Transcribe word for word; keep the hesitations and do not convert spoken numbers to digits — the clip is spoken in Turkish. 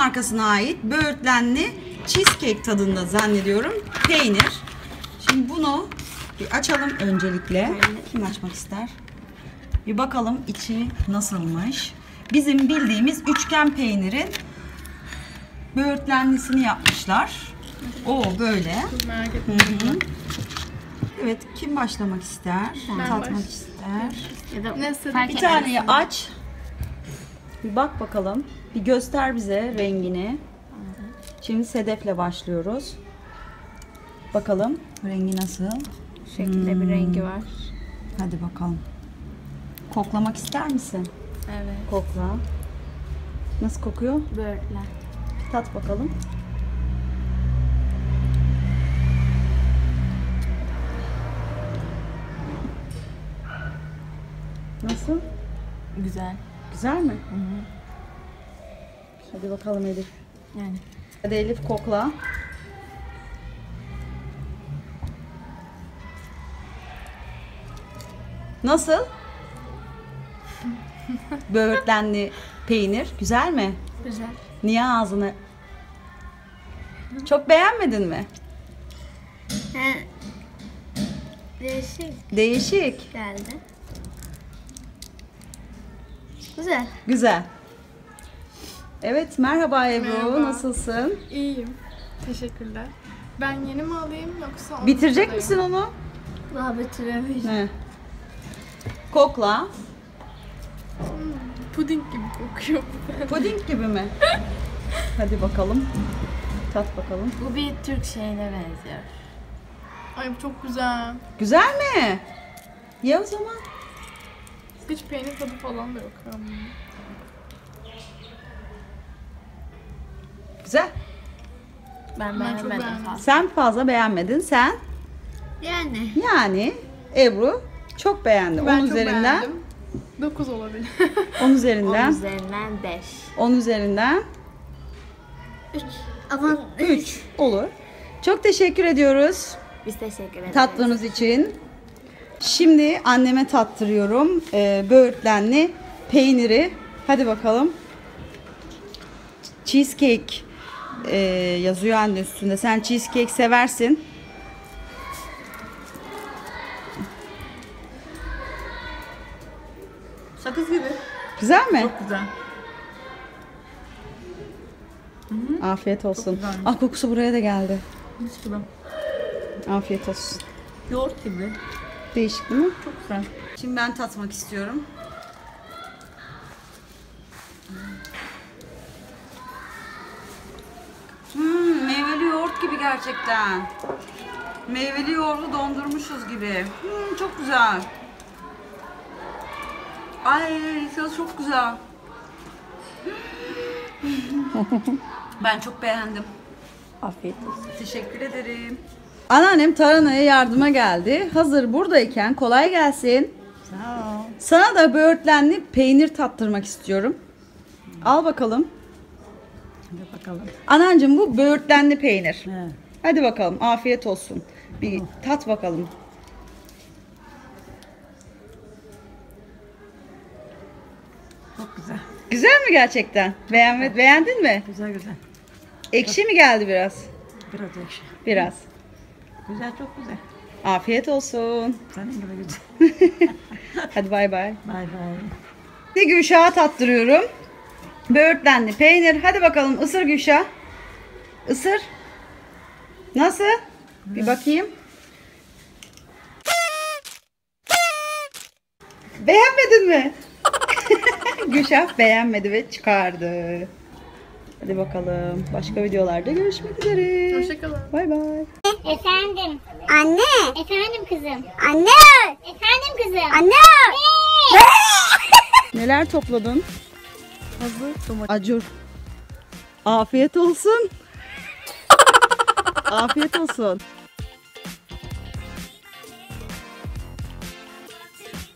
markasına ait böğürtlenli cheesecake tadında zannediyorum peynir. Şimdi bunu bir açalım öncelikle. Kim açmak ister? Bir bakalım içi nasılmış. Bizim bildiğimiz üçgen peynirin böğürtlenlisini yapmışlar. O böyle. Merak ettim. Evet, kim başlamak ister? Ben Tatmak baş... ister. Ya da Nasıl? fark Bir eder taneyi misin? aç. Bir bak bakalım. Bir göster bize rengini. Şimdi Sedef'le başlıyoruz. Bakalım rengi nasıl? Bu şekilde Hmm. bir rengi var. Hadi bakalım. Koklamak ister misin? Evet. Kokla. Nasıl kokuyor? Böğürtlen. Tat bakalım. Nasıl? Güzel. Güzel mi? Hı hı. Hadi bakalım Elif. Yani. Hadi Elif kokla. Nasıl? Böğürtlenli peynir. Güzel mi? Güzel. Niye ağzını? Çok beğenmedin mi? He. Değişik Değişik. geldi. Güzel. Güzel. Evet, merhaba Ebru. Merhaba. Nasılsın? İyiyim. Teşekkürler. Ben yeni mi alayım yoksa onu Bitirecek alayım? misin onu? Daha bitiremeyiz. He. Kokla. Puding gibi kokuyor. Puding gibi mi? Hadi bakalım. Tat bakalım. Bu bir Türk şeyine benziyor. Ay bu çok güzel. Güzel mi? Ye o zaman. Hiç peynir tadı falan da yok. Hmm. Güzel. Ben Ben çok beğenmedim beğendim. fazla. Sen fazla beğenmedin. Sen Yani. yani Ebru çok beğendi. Ben on çok üzerinden beğendim. dokuz olabilir. on On üzerinden üzerinden beş. on üzerinden üç. Ama üç olur. Çok teşekkür ediyoruz biz teşekkür ederiz. tatlınız için. Şimdi anneme tattırıyorum ee, böğürtlenli peyniri. Hadi bakalım. Cheesecake ee, yazıyor anne üstünde. Sen cheesecake seversin. Sakız gibi. Güzel mi? Güzel. Afiyet olsun. güzelmiş. Ah, kokusu buraya da geldi. Mis gibi. Afiyet olsun. Yoğurt gibi. Değişik değil mi? Çok güzel. Şimdi ben tatmak istiyorum. Hmm, meyveli yoğurt gibi gerçekten. Meyveli yoğurdu dondurmuşuz gibi. Hmm, çok güzel. Ay, tadı çok güzel. Ben çok beğendim. Afiyet olsun. Teşekkür ederim. Anneannem Tarana'ya yardıma geldi. Hazır buradayken kolay gelsin. Sağ ol. Sana da böğürtlenli peynir tattırmak istiyorum. Al bakalım. Hadi bakalım. Anancığım bu böğürtlenli peynir. He. Hadi bakalım, afiyet olsun. Bir tat bakalım. Çok güzel. Güzel mi gerçekten? Beğenme, beğendin mi? Güzel güzel. Ekşi mi geldi biraz? Biraz ekşi. Biraz. Güzel, çok güzel. Afiyet olsun. Senin gibi güzel. Hadi bay bay. Bay bay. Bir Gülşah'a tattırıyorum. Böğürtlenli peynir. Hadi bakalım, ısır Gülşah. Isır. Nasıl? Bir bakayım. Beğenmedin mi? Gülşah beğenmedi ve çıkardı. Hadi bakalım. Başka videolarda görüşmek üzere. Hoşçakalın. Bay bay. Efendim. Anne. Efendim kızım. Anne. Efendim kızım. Anne. Neler topladın? Hazır domates. Acur. Afiyet olsun. Afiyet olsun.